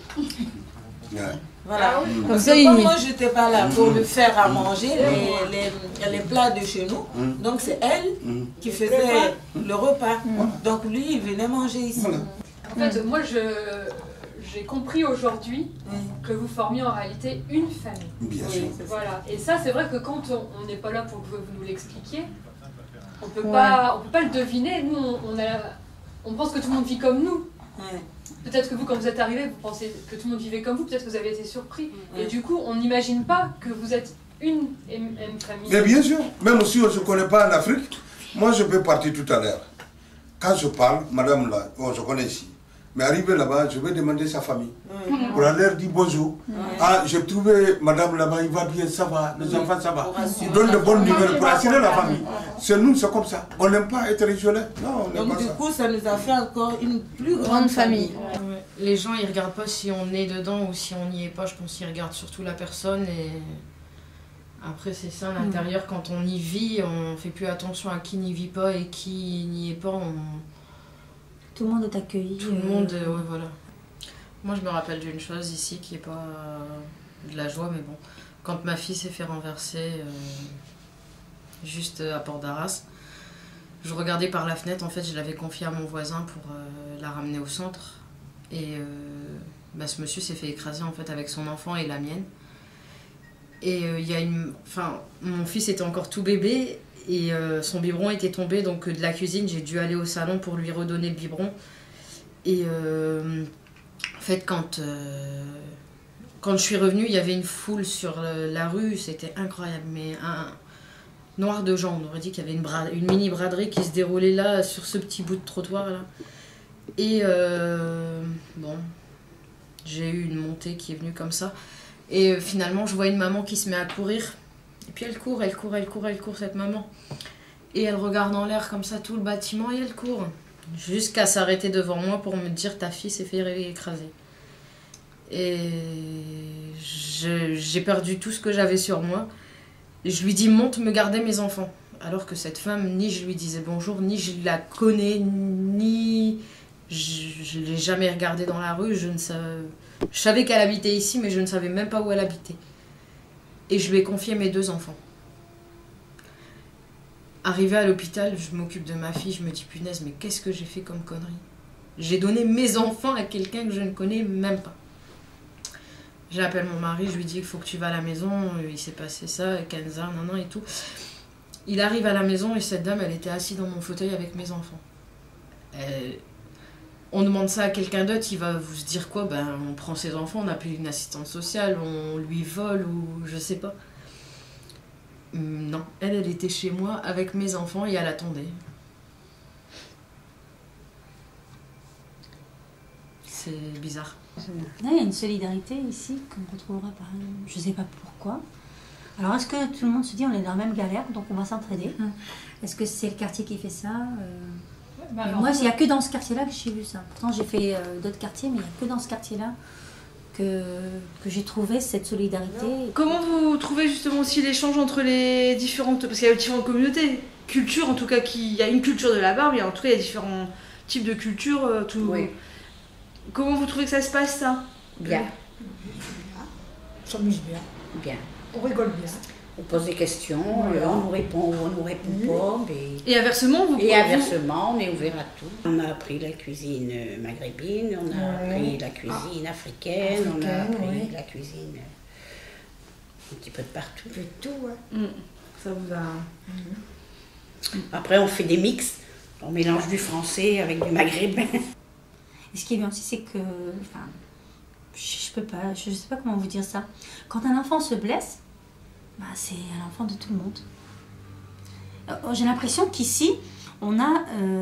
Voilà. Parce que comme moi, je n'étais pas là pour lui faire à manger les plats de chez nous. Donc, c'est elle qui faisait le repas. Donc, lui, il venait manger ici. En fait, moi, j'ai compris aujourd'hui que vous formiez en réalité une famille. Bien sûr. Voilà. Et ça, c'est vrai que quand on n'est pas là pour que vous nous l'expliquiez, on peut pas le deviner. Nous, on pense que tout le monde vit comme nous. Peut-être que vous, quand vous êtes arrivés, vous pensez que tout le monde vivait comme vous. Peut-être que vous avez été surpris. Et du coup, on n'imagine pas que vous êtes une famille. Mais bien sûr. Même si on ne se connaît pas en Afrique, moi, je peux partir tout à l'heure. Quand je parle, madame là, on se connaît ici. Mais arrivé là-bas, je vais demander sa famille. Pour aller leur dire bonjour. Ah, j'ai trouvé madame là-bas, il va bien, ça va, les enfants, ça va. Il donne de bonnes nouvelles pour assurer la famille. C'est nous, c'est comme ça. On n'aime pas être isolé. Non, on n'aime pas ça. Donc du coup, ça nous a fait encore une plus grande famille. Les gens, ils regardent pas si on est dedans ou si on n'y est pas. Je pense qu'ils regardent surtout la personne. Et après, c'est ça, à l'intérieur, quand on y vit, on fait plus attention à qui n'y vit pas et qui n'y est pas. Tout le monde est accueilli. Tout le monde, ouais, voilà. Moi, je me rappelle d'une chose ici qui n'est pas de la joie, mais bon. Quand ma fille s'est fait renverser juste à Port d'Arras, je regardais par la fenêtre. En fait, je l'avais confiée à mon voisin pour la ramener au centre. Et bah, ce monsieur s'est fait écraser en fait avec son enfant et la mienne. Et il y a mon fils était encore tout bébé. Et son biberon était tombé donc de la cuisine, j'ai dû aller au salon pour lui redonner le biberon. Et en fait, quand je suis revenue, il y avait une foule sur la rue, c'était incroyable. Mais un noir de gens, on aurait dit qu'il y avait une mini braderie qui se déroulait là, sur ce petit bout de trottoir là. Et bon, j'ai eu une montée qui est venue comme ça. Et finalement, je vois une maman qui se met à courir. Et puis elle court, cette maman. Et elle regarde en l'air comme ça tout le bâtiment et elle court. Jusqu'à s'arrêter devant moi pour me dire ta fille s'est fait écraser. Et j'ai perdu tout ce que j'avais sur moi. Et je lui dis monte me garder mes enfants. Alors que cette femme, ni je lui disais bonjour, ni je la connais, ni je l'ai jamais regardée dans la rue. Je savais qu'elle habitait ici, mais je ne savais même pas où elle habitait. Et je lui ai confié mes 2 enfants. Arrivée à l'hôpital, je m'occupe de ma fille, je me dis punaise, mais qu'est-ce que j'ai fait comme connerie? J'ai donné mes enfants à quelqu'un que je ne connais même pas. J'appelle mon mari, je lui dis il faut que tu vas à la maison, il s'est passé ça, Kenza, et tout. Il arrive à la maison et cette dame, elle était assise dans mon fauteuil avec mes enfants. On demande ça à quelqu'un d'autre, il va vous dire quoi? Ben, on prend ses enfants, on appelle une assistante sociale, on lui vole ou je sais pas. Non, elle était chez moi avec mes enfants et elle attendait. C'est bizarre. Il y a une solidarité ici qu'on retrouvera par je sais pas pourquoi. Alors est-ce que tout le monde se dit on est dans la même galère donc on va s'entraider? Est-ce que c'est le quartier qui fait ça? Moi il n'y a que dans ce quartier-là que j'ai vu ça. Pourtant j'ai fait d'autres quartiers mais il n'y a que dans ce quartier-là que j'ai trouvé cette solidarité. Comment vous trouvez justement aussi l'échange entre les différentes... Parce qu'il y a différentes communautés, cultures en tout cas, il y a une culture de la barbe, mais en tout cas il y a différents types de cultures. Oui. Comment vous trouvez que ça se passe ça? Bien. On s'amuse bien. Bien. On rigole bien. On pose des questions, on nous répond ou on nous répond pas. Mais... Et inversement, on est ouvert à tout. On a appris la cuisine maghrébine, on a appris la cuisine africaine, on a appris la cuisine un petit peu de partout. De tout, Ça vous a... Après, on fait des mix, on mélange du français avec du maghrébin. Et ce qui est bien aussi, c'est que, enfin, je sais pas comment vous dire ça. Quand un enfant se blesse, bah, c'est un enfant de tout le monde. J'ai l'impression qu'ici, on a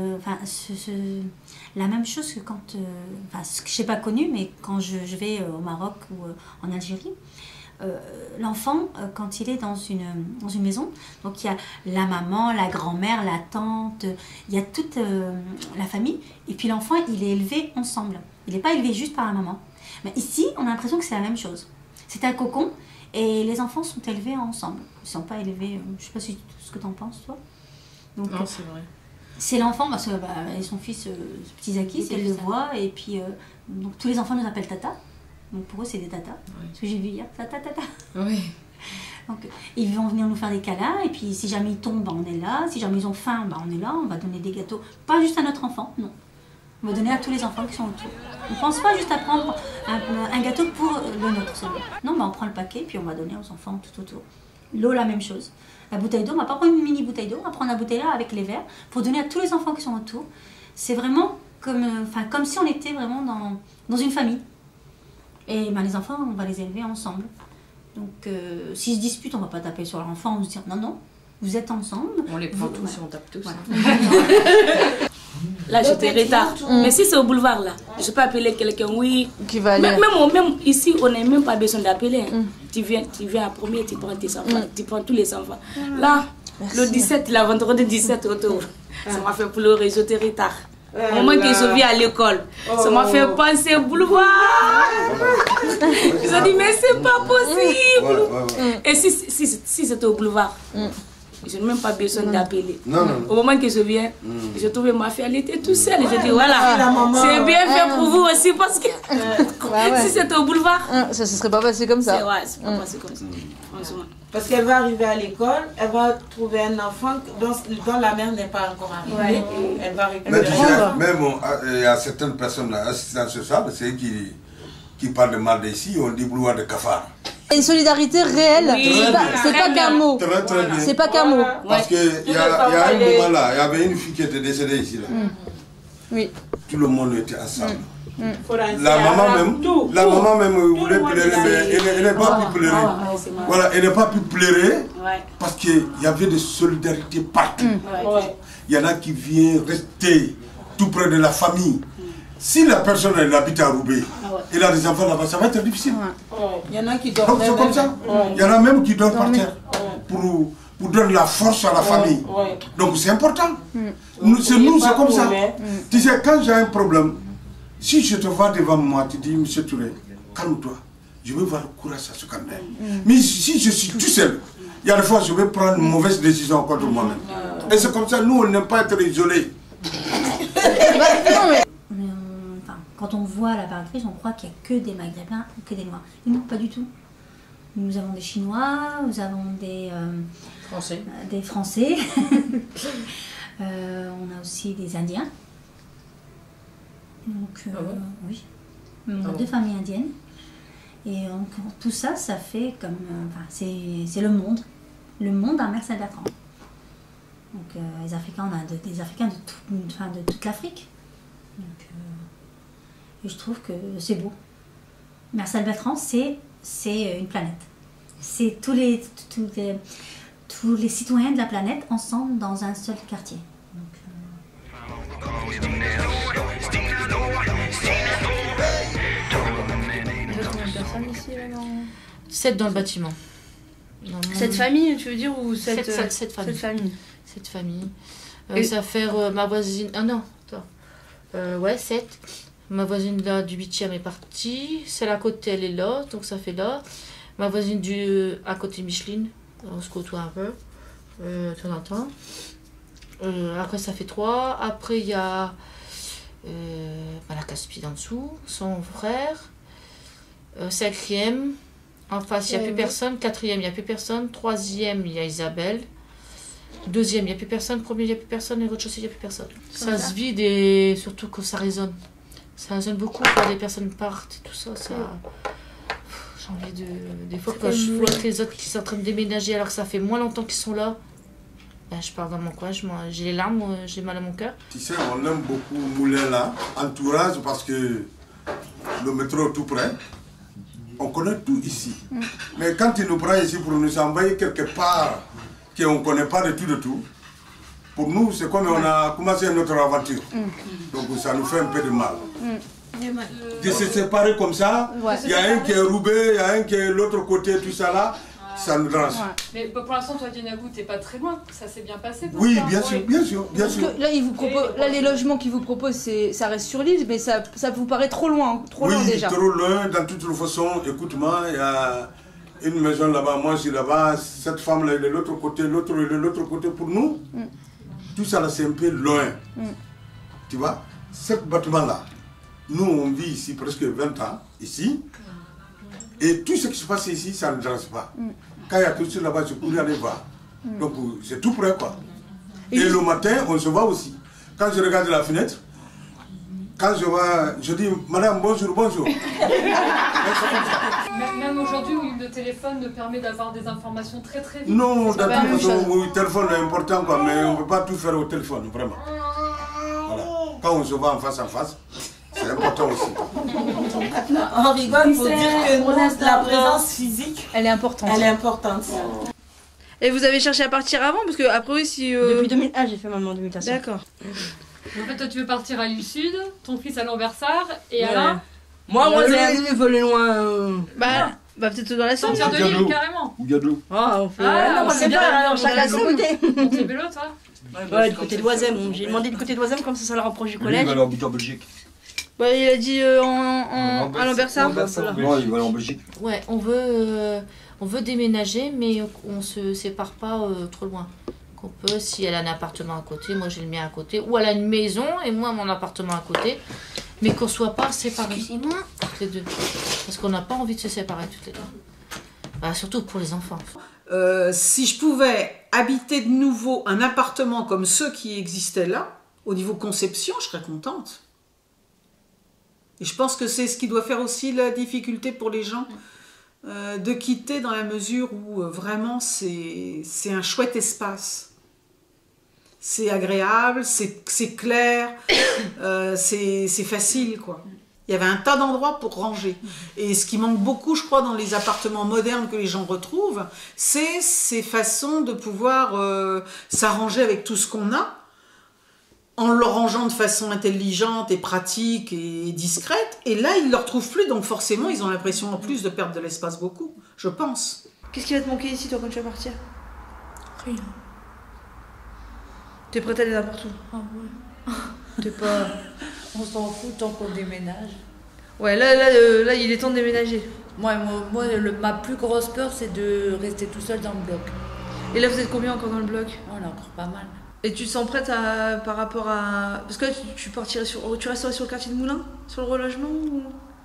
la même chose que quand, ce que je n'ai pas connu, mais quand je vais au Maroc ou en Algérie, l'enfant, quand il est dans une maison, donc il y a la maman, la grand-mère, la tante, il y a toute la famille, et puis l'enfant, il est élevé ensemble. Il n'est pas élevé juste par la maman. Mais ici, on a l'impression que c'est la même chose. C'est un cocon, et les enfants sont élevés ensemble. Ils ne sont pas élevés, je ne sais pas ce que tu en penses, toi. Donc, non, c'est vrai. C'est l'enfant, parce que et son fils, petit Zaki, elle le voit, et puis donc, tous les enfants nous appellent Tata. Donc pour eux, c'est des tatas. Oui. Ce que j'ai vu hier, tata. Oui. Donc ils vont venir nous faire des câlins, et puis si jamais ils tombent, bah, on est là. Si jamais ils ont faim, bah, on est là. On va donner des gâteaux. Pas juste à notre enfant, non. On va donner à tous les enfants qui sont autour. On ne pense pas juste à prendre un gâteau pour le nôtre seulement. Non, bah, on prend le paquet, puis on va donner aux enfants tout autour. L'eau, la même chose. La bouteille d'eau, on ne va pas prendre une mini bouteille d'eau, on va prendre la bouteille là avec les verres pour donner à tous les enfants qui sont autour. C'est vraiment comme si on était vraiment dans une famille. Et ben, les enfants, on va les élever ensemble. Donc, s'ils se disputent, on ne va pas taper sur leur enfant, on va se dire non, vous êtes ensemble. On les prend tous et on tape tous. Voilà. Là, j'étais retard. Mais si c'est au boulevard, là, je peux appeler quelqu'un, oui. Qui va aller. Même ici, on n'a même pas besoin d'appeler. Tu viens à premier, tu prends tes enfants, tu prends tous les enfants. Là, le 17, la vendredi 17 autour, ça m'a fait pleurer, j'étais retard. Au moment que je viens à l'école, ça m'a fait penser au boulevard. Ils ont dit, mais c'est pas possible. Et si c'était au boulevard, je n'ai même pas besoin d'appeler. Au moment que je viens, je trouvais ma fille, elle était toute seule. Je dis, voilà, c'est bien fait pour vous aussi parce que si c'était au boulevard, ça ne serait pas passé comme ça. C'est pas passé comme ça, franchement. Parce qu'elle va arriver à l'école, elle va trouver un enfant dont la mère n'est pas encore arrivée. Elle va récupérer. Mais tu sais, même il y a certaines personnes assistants sociales, c'est eux qui parlent de mal d'ici, on dit boulevard de cafard. Une solidarité réelle, c'est pas qu'un mot. Très bien. C'est pas qu'un mot. Parce qu'il y a un moment là, il y avait une fille qui était décédée ici. Là. Oui. Tout le monde était ensemble. La maman même voulait pleurer, mais elle n'a pas pu pleurer. Voilà, elle n'a pas pu pleurer parce qu'il y avait de solidarité partout. Il y en a qui viennent rester tout près de la famille. Si la personne elle habite à Roubaix, elle a des enfants là-bas, ça va être difficile. Il y en a qui dorment. C'est comme ça. Il y en a même qui dorment par terre pour donner la force à la famille. Donc c'est important. C'est comme ça. Tu sais, quand j'ai un problème, si je te vois devant moi, tu dis, Monsieur Touré, calme-toi. Je vais voir le courage à ce calmer. Mais si je suis tout seul, il y a des fois je vais prendre une mauvaise décision contre moi-même. Et c'est comme ça, nous on n'aime pas être isolés. Quand on voit la barberie, on croit qu'il n'y a que des Maghrébins ou que des Noirs. Et non, pas du tout. Nous avons des Chinois, nous avons des Français. On a aussi des Indiens. Donc, oui. On a deux familles indiennes. Et donc, tout ça, ça fait comme... c'est le monde. Le monde à Mers-Saint-Bertrand. Donc, les Africains, on a des Africains de toute l'Afrique. Donc, et je trouve que c'est beau. Mers-Saint-Bertrand, c'est une planète. C'est tous tous les citoyens de la planète ensemble dans un seul quartier. Il y a combien de personnes ici là, dans... 7 dans le bâtiment. Cette famille, tu veux dire, ou cette famille? Cette famille. Ça fait ma voisine... Ah non, attends. Ouais, 7. Ma voisine là, du 8e est partie. Celle à côté, elle est là, donc ça fait là. Ma voisine à côté Micheline, on se côtoie un peu, de temps en temps. Après, ça fait 3. Après, il y a la Casse-Pied en dessous, son frère. 5e, en face, il n'y a plus personne. 4e, il n'y a plus personne. 3e, il y a Isabelle. 2e, il n'y a plus personne. 1er, il n'y a plus personne. Et rez-de-chaussée, il n'y a plus personne. Ça se vide et surtout que ça résonne. Ça résonne beaucoup quand les personnes partent et tout ça. J'ai envie de... Des fois, quand je vois les autres qui sont en train de déménager alors que ça fait moins longtemps qu'ils sont là, ben, je pars dans mon coin, j'ai les larmes, j'ai mal à mon cœur. Tu sais, on aime beaucoup Moulin là, entourage, parce que le métro est tout près. On connaît tout ici. Mais quand il nous prend ici pour nous envoyer quelque part qu'on ne connaît pas de tout, pour nous, c'est comme on a commencé notre aventure. Donc ça nous fait un peu de mal. De se séparer comme ça, il y a un qui est Roubaix, il y a un qui est l'autre côté, tout ça là, ça nous dérange. Mais pour l'instant, toi, Dianagou, t'es pas très loin, ça s'est bien passé pour Oui, toi. bien sûr, bien sûr, bien sûr. Là, là, les logements qu'ils vous proposent, ça reste sur l'île, mais ça vous paraît trop loin, loin déjà. Oui, trop loin, dans toutes les façons. Écoute-moi, il y a une maison là-bas, moi je suis là-bas, cette femme-là, elle est de l'autre côté, l'autre est de l'autre côté. Pour nous, tout ça là, c'est un peu loin. Tu vois, ce bâtiment-là, nous, on vit ici presque 20 ans, ici, et tout ce qui se passe ici, ça ne nous dérange pas. Quand il y a quelque chose là-bas, je pourrais aller voir. Donc, c'est tout près, quoi. Et le matin, on se voit aussi. Quand je regarde la fenêtre, quand je vois, je dis, madame, bonjour, bonjour. Même aujourd'hui, où le téléphone nous permet d'avoir des informations très très vite. Non, le téléphone est important, quoi, mais on ne peut pas tout faire au téléphone, vraiment. Voilà. Quand on se voit en face, c'est important aussi. On rigole pour dire que la présence physique, elle est importante. Elle est importante. Et vous avez cherché à partir avant? Parce que après oui, si... Depuis 2001, j'ai fait maman 2001. D'accord. En fait, toi, tu veux partir à l'île Sud, ton fils à Lambersart, et Alain... Moi, je veux aller loin. Bah peut-être dans la sortir de l'île, carrément. Il y a de l'eau. Ah, on fait... on sait bien, chacun de son côté. On fait vélo, toi? Ouais, du côté d'Oisem. J'ai demandé du côté d'Oisem, comme ça le rapproche du collège. Il va aller en Belgique. Bah, il a dit à Lambersart. Non, il va aller en Belgique. Ouais, on veut déménager, mais on se sépare pas trop loin. Qu'on peut, si elle a un appartement à côté, moi j'ai le mien à côté, ou elle a une maison et moi mon appartement à côté, mais qu'on soit pas séparés. Excusez-moi. Toutes les deux. Parce qu'on n'a pas envie de se séparer toutes les deux. Bah, surtout pour les enfants. Si je pouvais habiter de nouveau un appartement comme ceux qui existaient là, au niveau conception, je serais contente. Et je pense que c'est ce qui doit faire aussi la difficulté pour les gens de quitter, dans la mesure où vraiment c'est un chouette espace. C'est agréable, c'est clair, c'est facile, quoi. Il y avait un tas d'endroits pour ranger. Et ce qui manque beaucoup, je crois, dans les appartements modernes que les gens retrouvent, c'est ces façons de pouvoir s'arranger avec tout ce qu'on a, en le rangeant de façon intelligente et pratique et discrète. Et là, ils ne le retrouvent plus, donc forcément, ils ont l'impression en plus de perdre de l'espace beaucoup, je pense. Qu'est-ce qui va te manquer ici, toi, quand tu vas partir? Rien. T'es prête à aller n'importe où? Ah ouais. T'es pas... On s'en fout tant qu'on déménage. Ouais, là, il est temps de déménager. Moi ma plus grosse peur, c'est de rester tout seul dans le bloc. Et là, vous êtes combien encore dans le bloc? On est encore pas mal. Et tu te sens prête par rapport à... Parce que là, tu resterais sur le quartier de Moulins? Sur le relogement ou...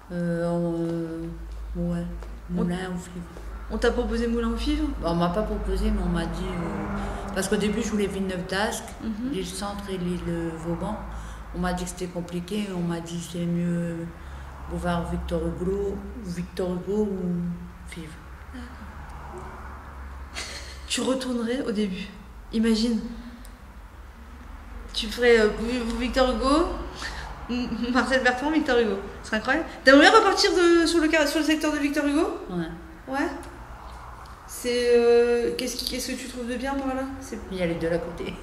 Ouais, Moulins ou Fives. On t'a proposé Moulins ou Fives? On m'a pas proposé, mais on m'a dit... Parce qu'au début, je voulais Villeneuve d'Ascq, l'île Centre et l'île Vauban. On m'a dit que c'était compliqué. On m'a dit c'est mieux Boulevard Victor Hugo ou Fives. D'accord. Tu retournerais au début. Imagine. Tu ferais Victor Hugo, Marcel Bertrand, Victor Hugo. Ce serait incroyable. T'aimerais bien repartir sur le secteur de Victor Hugo? Ouais. Ouais. C'est qu'est-ce que tu trouves de bien par là? Il y a les deux à côté.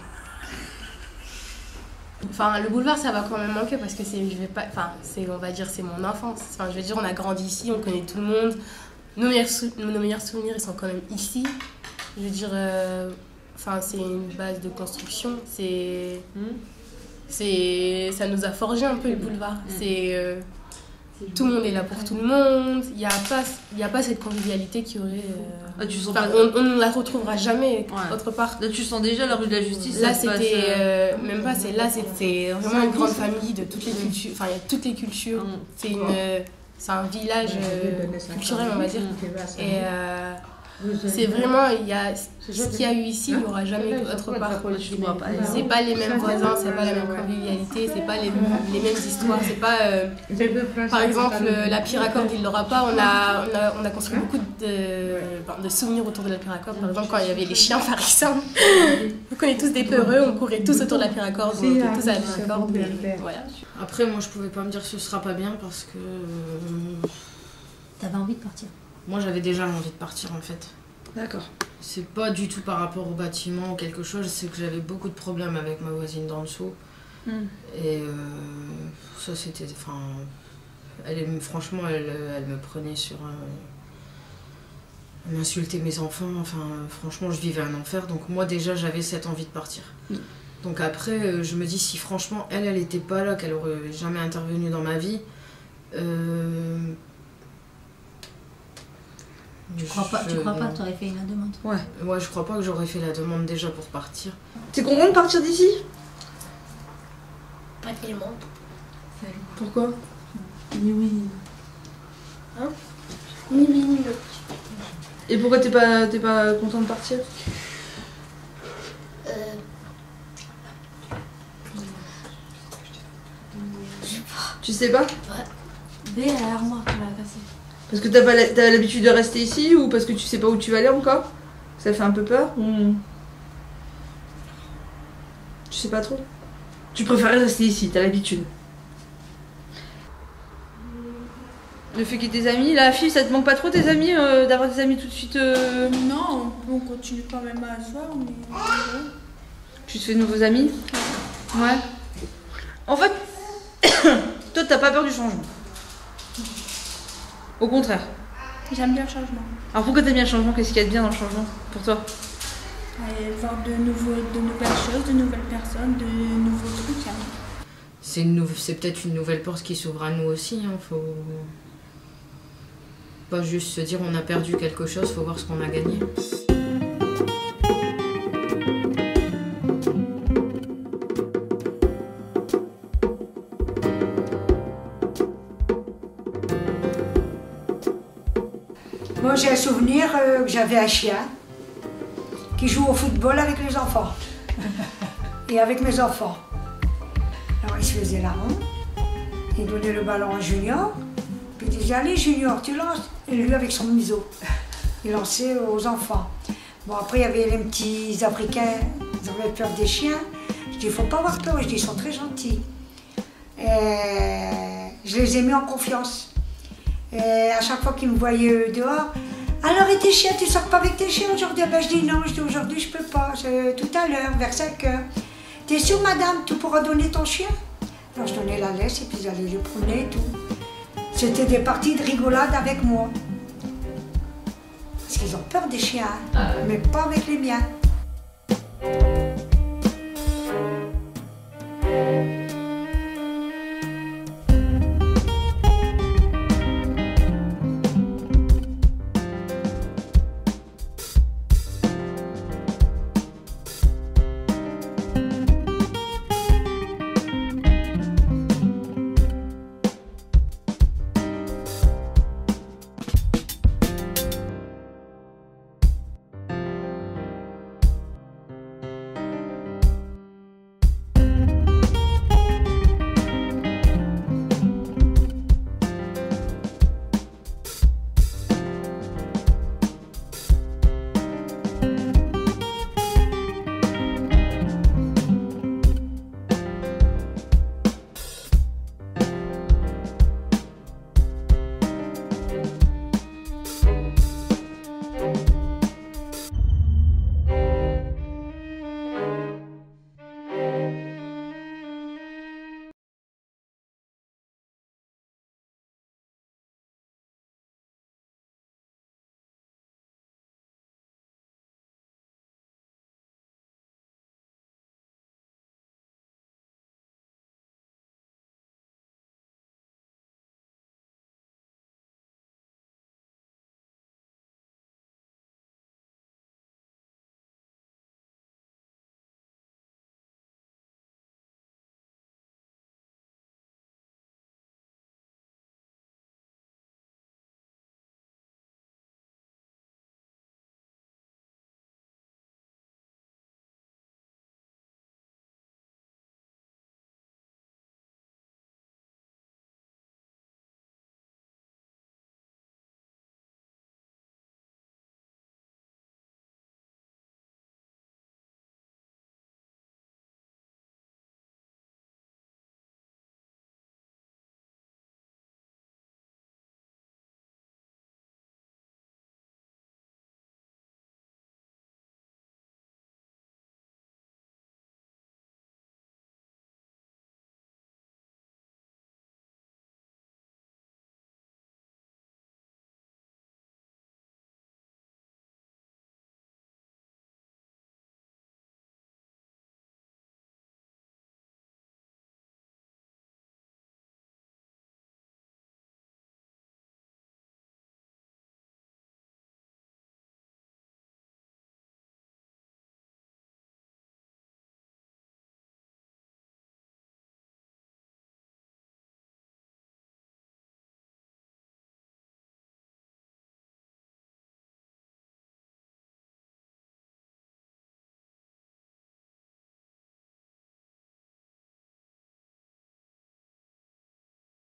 Enfin, le boulevard, ça va quand même manquer parce que on va dire, c'est mon enfance. Enfin, je veux dire, on a grandi ici, on connaît tout le monde. Nos meilleurs souvenirs, ils sont quand même ici. Je veux dire, c'est une base de construction. Ça nous a forgé un peu le boulevard. Tout le monde est là pour tout le monde. Il n'y a pas cette convivialité qui aurait. On ne la retrouvera jamais autre part. Là, tu sens déjà la rue de la Justice. Là, c'était même pas. C'était vraiment une grande famille de toutes les cultures. Enfin, il y a toutes les cultures. C'est un village culturel, on va dire. Et c'est vraiment, ce qu'il y a eu ici, il n'y aura jamais autre part. C'est pas les mêmes voisins, c'est pas la même convivialité, c'est pas les mêmes histoires. C'est pas, par exemple, la Piracorde, il l'aura pas. On a construit beaucoup de souvenirs autour de la Piracorde. Par exemple, quand il y avait les chiens farissants, vous connaissez tous des peureux, on courait tous autour de la Piracorde, on était tous à la Piracorde. Voilà. Après, moi, je pouvais pas me dire que ce sera pas bien parce que. T'avais envie de partir? Moi, j'avais déjà envie de partir en fait. D'accord. C'est pas du tout par rapport au bâtiment ou quelque chose, c'est que j'avais beaucoup de problèmes avec ma voisine d'en dessous. Et ça, c'était. Enfin. Franchement, elle me prenait sur. Elle m'insultait mes enfants. Enfin, franchement, je vivais un enfer. Donc, moi, déjà, j'avais cette envie de partir. Donc, après, je me dis, si franchement, elle était pas là, qu'elle aurait jamais intervenu dans ma vie. Tu crois pas que tu aurais fait la demande? Ouais, je crois pas que j'aurais fait la demande déjà pour partir. T'es content de partir d'ici? Pas tellement. Pourquoi? Ni oui, ni non. Hein? Ni oui, ni non. Et pourquoi t'es pas content de partir? Tu sais pas? Ouais. B à l'armoire, tu l'as cassée. Parce que t'as l'habitude de rester ici ou parce que tu sais pas où tu vas aller encore? Ça fait un peu peur? Tu sais pas trop? Tu préférais rester ici, t'as l'habitude. Le fait qu'il y ait des amis, la fille, ça te manque pas trop tes amis, d'avoir des amis tout de suite Non, on continue quand même à se voir, mais... Tu te fais de nouveaux amis? Ouais. En fait, toi t'as pas peur du changement? Au contraire. J'aime bien le changement. Alors pourquoi t'aimes bien le changement? Qu'est-ce qu'il y a de bien dans le changement pour toi? Voir de nouvelles choses, de nouvelles personnes, de nouveaux trucs. C'est peut-être une nouvelle porte qui s'ouvre à nous aussi. Faut pas juste se dire on a perdu quelque chose, faut voir ce qu'on a gagné. Moi, j'ai un souvenir que j'avais un chien qui joue au football avec les enfants et avec mes enfants. Alors, il se faisait la ronde, il donnait le ballon à Junior, puis il disait « Allez Junior, tu lances !» Et lui, avec son museau, il lançait aux enfants. Bon, après, il y avait les petits Africains, ils avaient peur des chiens. Je dis « Il ne faut pas avoir peur », je dis « Ils sont très gentils. » Et je les ai mis en confiance. Et à chaque fois qu'ils me voyaient dehors, « Alors, et tes chiens, tu sors pas avec tes chiens aujourd'hui ?» Ben, je dis « Non, aujourd'hui, je peux pas, tout à l'heure, vers 5 h. T'es sûre, madame, tu pourras donner ton chien ?» Alors, je donnais la laisse et puis ils allaient le promener et tout. C'était des parties de rigolade avec moi. Parce qu'ils ont peur des chiens, mais pas avec les miens.